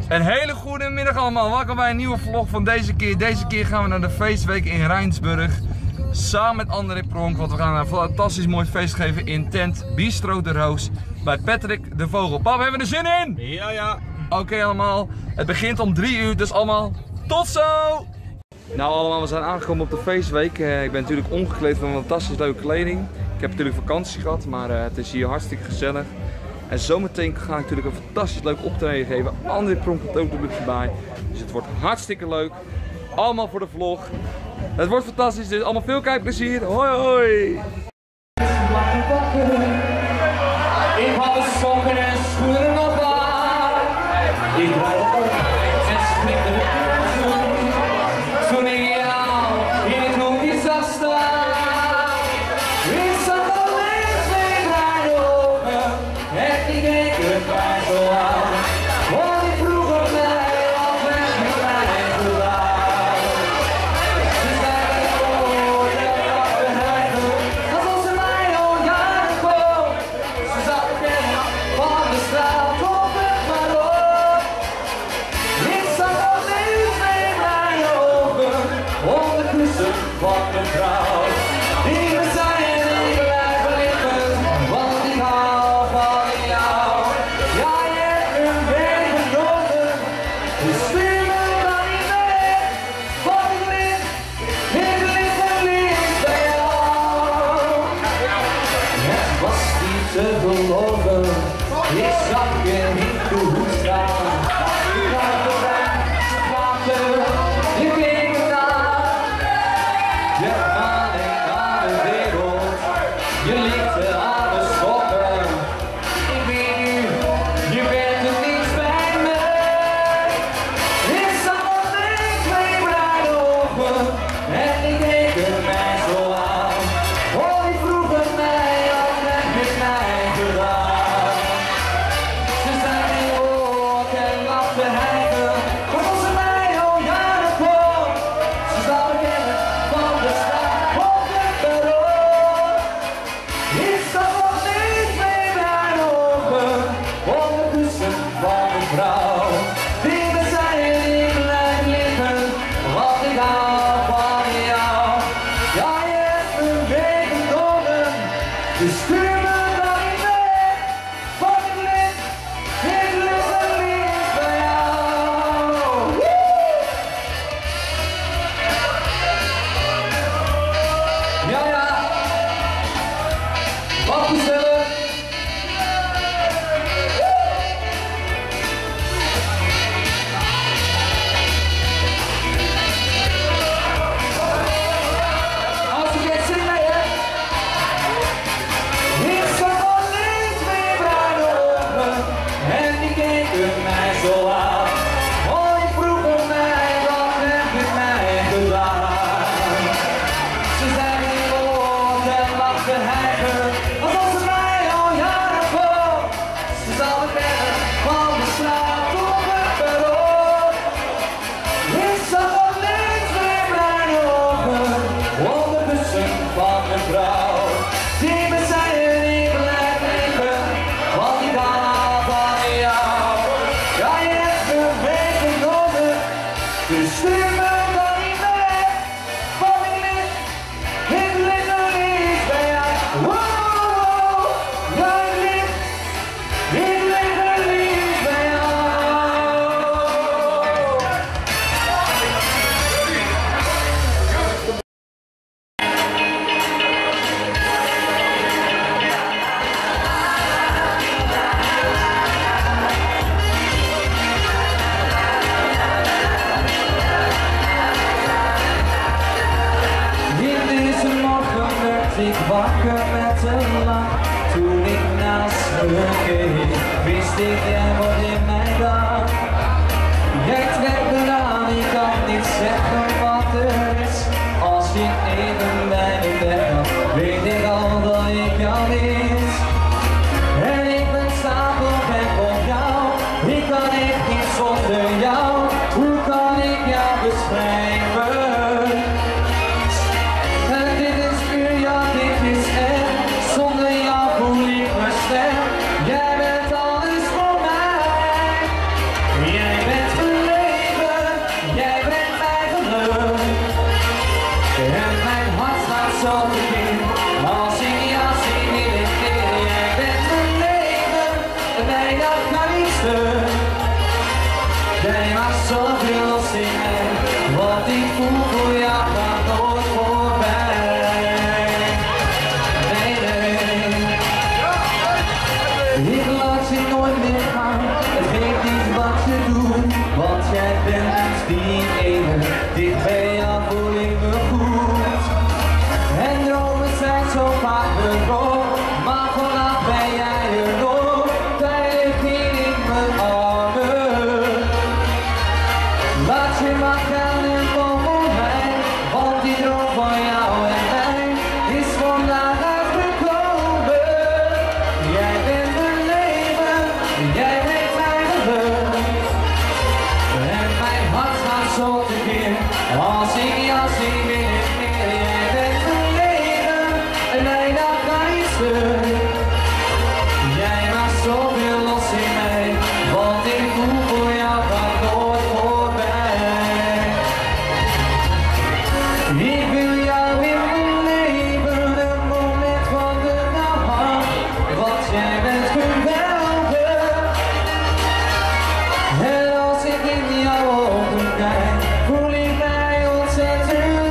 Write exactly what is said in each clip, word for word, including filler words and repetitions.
Een hele goede middag allemaal, welkom bij een nieuwe vlog van deze keer. Deze keer gaan we naar de feestweek in Rijnsburg. Samen met André Pronk, want we gaan een fantastisch mooi feest geven in tent Bistro de Roos. Bij Patrick de Vogel. Pap, hebben we er zin in? Ja, ja. Oké okay, allemaal, het begint om drie uur, dus allemaal tot zo! Nou allemaal, we zijn aangekomen op de feestweek. Uh, ik ben natuurlijk omgekleed van fantastisch leuke kleding. Ik heb natuurlijk vakantie gehad, maar uh, het is hier hartstikke gezellig. En zometeen ga ik natuurlijk een fantastisch leuk optreden geven. André Pronk komt ook de lucht bij. Dus het wordt hartstikke leuk. Allemaal voor de vlog. Het wordt fantastisch, dus allemaal veel kijkplezier. Hoi hoi! Ik had de sokken en schoenen nog aan. Ik draai op en springde de kussen. Toen ik jou in het hoekje zag staan. Ik zag alleen twee draaide ogen. En ik keek het mij zo aan. Want ik vroeg op mij wat werd met mij gedaan. Ze zeiden voor de achterheigen. Alsof ze mij al jaren kwam. Ze zat kennen van de straat op het Marok. Ik zag alleen twee blije ogen onder kussen van mijn vrouw. Die me zeiden ik blijf liggen, want ik hou van jou. Ja, je hebt een week genomen, dus stuur me dan niet weg. Want ik lig, ik lig en lig bij jou. Het was niet te geloven, ik zag je niet goed staan. Je kwam erbij, ze praten, je keek me aan. Je man en aan de wereld, je liefde aan de schoppen. Ik weet nu, je bent er niets bij mij. Ik zag alleen twee bruine ogen en ik keek er mij zo aan. Oh, die vroegen mij al net met mij gedaan. Ze zijn in oor en lachten hijgen, alsof ze mij al jaren kwam. Ze zouden kennen van de straat op het perron. Ik zag alleen twee bruine ogen onder kussen van een vrouw. Die me zeiden ik blijf liggen, want ik hou van jou. Ja, je hebt me week genomen, dus stuur me dan niet weg. Want ik lig, ik lig en lig bij jou. Ja, ja, wat gezellig. Als ik het zing mee, hè. Ik zag alleen twee bruine ogen en die keken mij zo aan. Oh, die vroegen mij wat heb je mij gedaan. Ze zijn in oor en lachten hijgen, alsof ze mij al jaren kwam. Ze zouden kennen van de straat op het perron. Ik zag alleen twee bruine ogen onder kussen van een vrouw. Die me zeiden ik blijf liggen, want ik hou van jou. Ja, je hebt me meegenomen, dus stuur me dan niet weg. Want ik lig, ik lig er niet bij jou. Wow, ja, ik lig, ik lig er niet bij jou. In deze morgen werd ik wakker met een lach. Toen ik naast me keek, wist ik jij wat in mij dacht. Jij trekt eraan, ik kan niet zeggen wat er is. Als je even bij me bent, weet ik al dat ik jou mis. En ik ben stapelgek op jou, ik kan echt niet zonder jou. Hoe kan ik jou beschrijven? En dit is puur, ja dit is echt. Zonder jou voel ik me sterk. Jij bent alles voor mij. maakt zoveel los in mij. Wat ik voel voor jou gaat nooit voorbij. Nee, nee. Ik laat je nooit meer gaan. Het geeft niet wat je doet. Want jij bent dus die ene. Dicht bij jou voel ik me goed. En dromen zijn zo vaak begonnen. Maar vanaf ben jij er nog. Tijdelijk hier in mijn armen. Laat je maar gaan en kom voor mij. Want die droom van jou en mij is vandaag uitgekomen. Jij bent mijn leven, jij bent mijn geluk. En mijn hart gaat zo tekeer. Als ik jou zie wil ik meer. Jij bent mijn leven en mijn dag gaat niet stuk. Jij maakt zoveel los in mij. Want ik voel voor jou gaat nooit voorbij. Ik wil jou in mijn leven, een moment van de nacht. Want jij bent geweldig. En als ik in jouw ogen kijk, voel ik mij ontzettend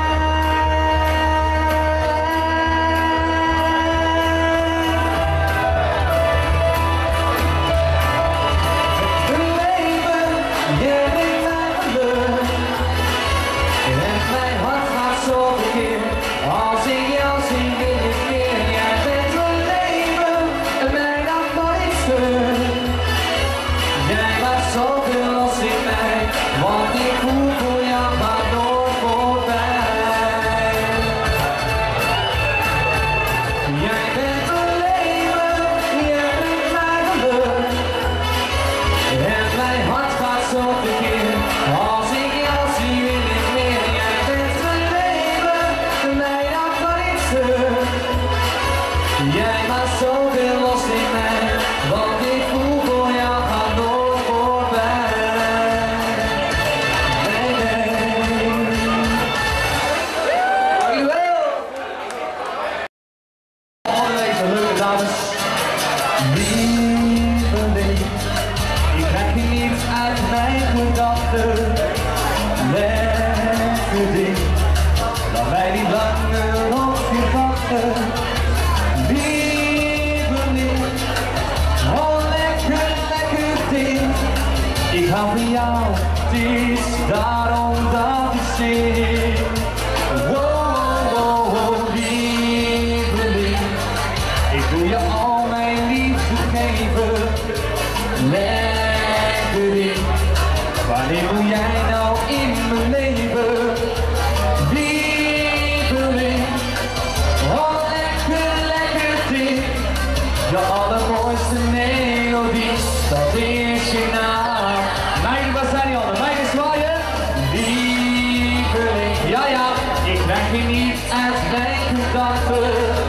rijk. Een leven, jij bent mijn geluk. En mijn hart gaat zo tekeer. Als ik jou zie wil ik meer. Jij bent mijn leven en mijn dag van ik stuk. Jij maakt zoveel los in mij. Want ik voel voor jou gaat nooit voorbij. Jij bent mijn leven, jij bent mijn geluk. En mijn hart gaat zo tekeer. Als ik jou zie wil ik meer. Jij bent mijn leven, mijn dag van ik stuk. Jij maakt zoveel los in mij. Want ik voel voor jou gaat nooit voorbij. Nee, nee. Dankjewel. Volgende week zijn leuke dames. Lieveling, ik krijg je niet uit mijn gedachten. Lekker ding, laat mij niet langer op je wachten. Lieveling, oh lekker, lekker ding. Ik hou van jou, het is daarom dat ik zing. Wow, wow, wow, lieveling. Ik wil je al mijn liefde geven. Lekker ding. Wanneer wil jij nou in mijn leven? Lieveling. Oh lekker, lekker ding. De allermooiste melodie, dat is je naam. Meiden, waar zijn die handen? Meiden, zwaaien. Lieveling. Ja, ja, ik krijg je niet uit mijn gedachten.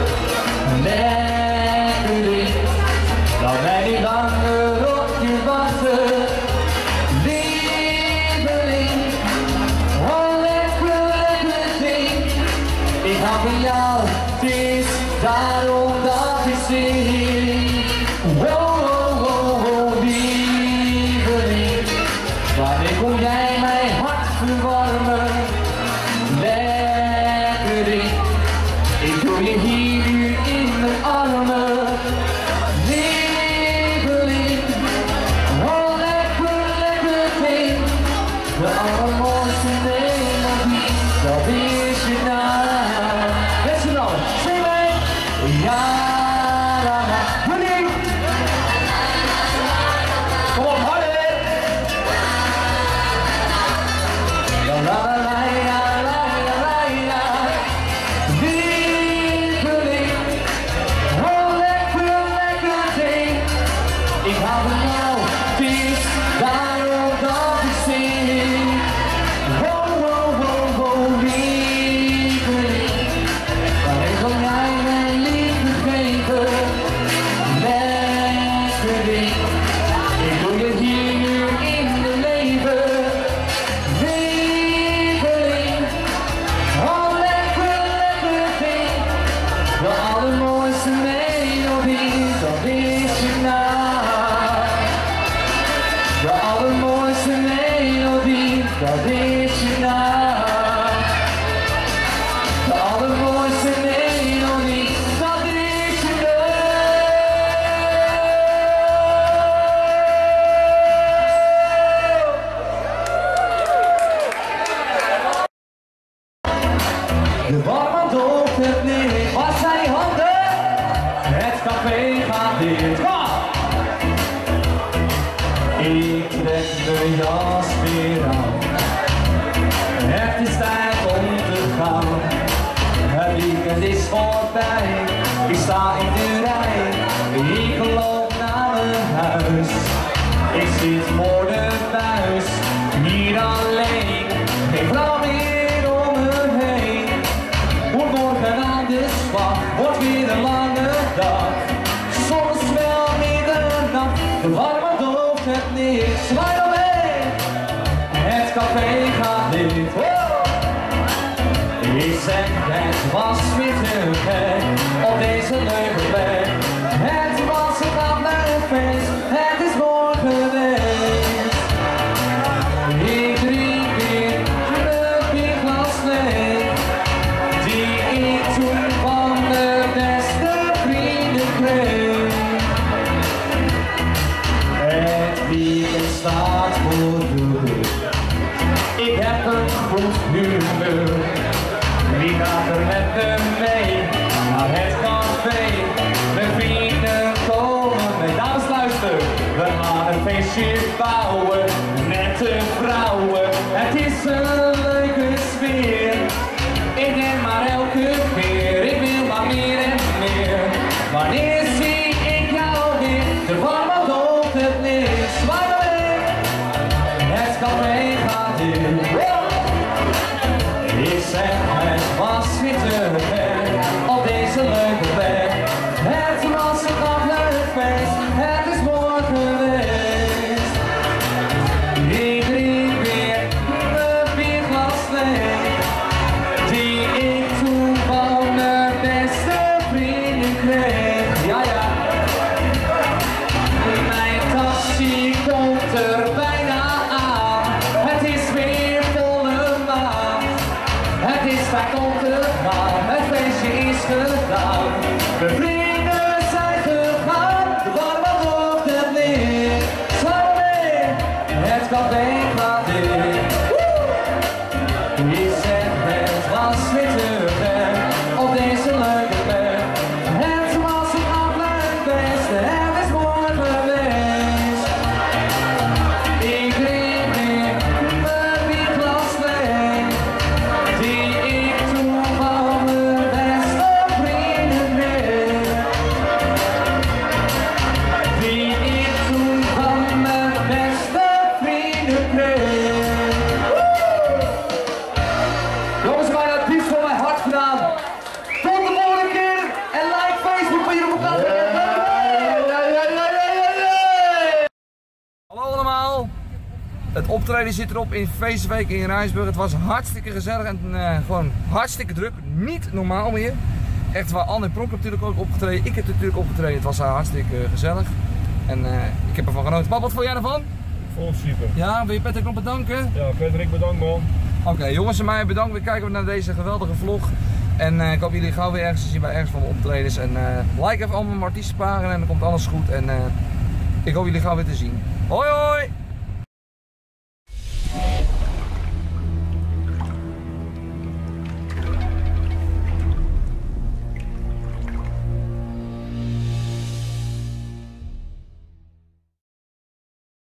Lekker ding. Laat mij niet langer op je wachten. Lieveling, oh lekker, lekker ding. Ik hou van jou, het is daarom dat ik zing. Wow, wow, wow, wow, lieveling. Wanneer kom jij mijn hart verwarmen? Lekker ding. Ik doe je hier nu in mijn armen. Lieveling, oh lekker, lekker ding. De allermooiste melodie, dat is je naam. Met z'n allen, zing mee. Ja, la, la, jullie. Kom op, harder. La, la, la. Niet alleen, geen vrouw meer om me heen. Moet morgen aan de slag, wordt weer een lange dag. Soms wel middernacht, de warme dooft het niet. Zwaai dan mee, het café gaat dicht. Oh! Ik zeg, het was weer te gek op deze leuke plek. Het was een avondfeest, het is mooi geweest. Ik drink weer een bierglas leeg, die ik toen van de beste vrienden kreeg. Het weekend staat voor de deur, ik heb een goed humeur. Wie gaat er met me mee naar het café? Mijn vrienden komen mee. Dames, luister, we gaan een feestje bouwen. Nette vrouwen, het is een leuke sfeer. Ik denk maar elke keer, ik wil maar meer en meer. Wanneer zie ik jou weer? De warme dooft het licht. Zwaai maar mee, het café gaat in. Ik zeg, het was weer te ver op deze leuke plek. Het was een afleuk feest, het is mooi geweest. Ik drink weer een bierglas leeg, die ik toen van mijn beste vrienden kreeg. Ja, ja. Mijn tasje komt er bijna aan, het is weer volle maan. Het is tijd om te gaan, het feestje is gedaan. De vrienden zijn gegaan, de warme dooft het licht. Zwaai mee, het café gaat dicht. Ik zeg, het was weer te ver op deze leuke plek. Het was een afleuk feest, het is mooi geweest. Ik drink weer een bierglas leeg, die ik toen van mijn beste vrienden kreeg. Die ik toen van mijn beste vrienden kreeg. Jongens, wij hebben het diepst van mijn hart gedaan. Tot de volgende keer en like Facebook voor jullie elkaar. Hallo allemaal! Het optreden zit erop in Feestweek in Rijnsburg. Het was hartstikke gezellig en uh, gewoon hartstikke druk. Niet normaal meer. Echt waar, Anne Pronk natuurlijk ook opgetreden. Ik heb natuurlijk opgetreden. Het was uh, hartstikke uh, gezellig. En uh, ik heb ervan genoten. Pap, wat vond jij ervan? Vol super. Ja, wil je Patrick nog bedanken? Ja, Patrick, bedankt man. Oké, okay, jongens en mij bedankt. We kijken naar deze geweldige vlog. En uh, ik hoop jullie gauw weer ergens te zien bij ergens van de optredens. En uh, like even allemaal mijn artiestenpagina en dan komt alles goed. En uh, ik hoop jullie gauw weer te zien. Hoi hoi!